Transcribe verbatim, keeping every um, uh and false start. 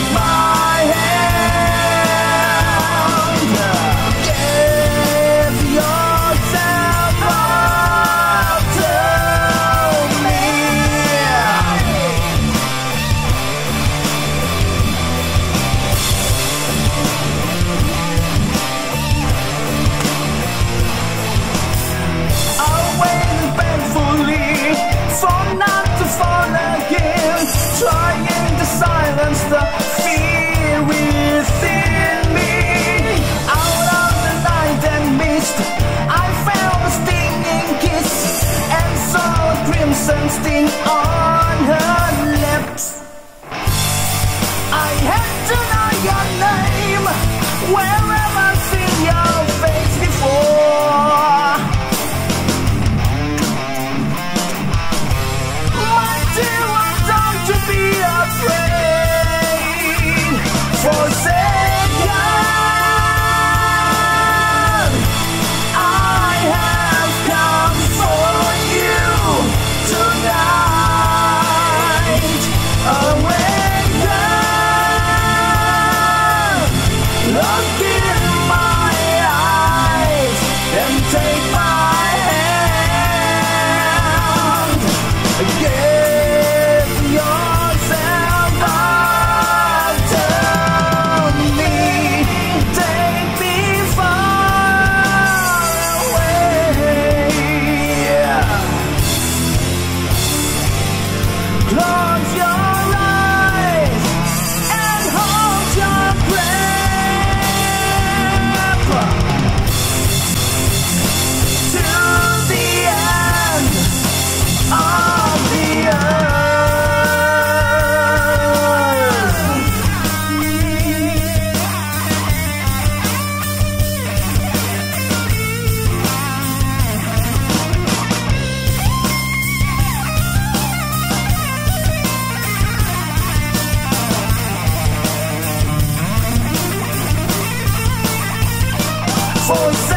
my hand. Give yourself up to me. I'll wait painfully for not to fall again, trying to silence the fear within me. Out of the night and mist, I found a stinging kiss and saw a crimson sting on her lips. I had to know your name wherever I've seen your face before. My dear, I'm done to be afraid. Forsaken, I have come for you tonight. Awaken, look in my eyes and take my hand. Give yourself up to me. Take me far away. Close your eyes and hold your breath to the end of the earth. For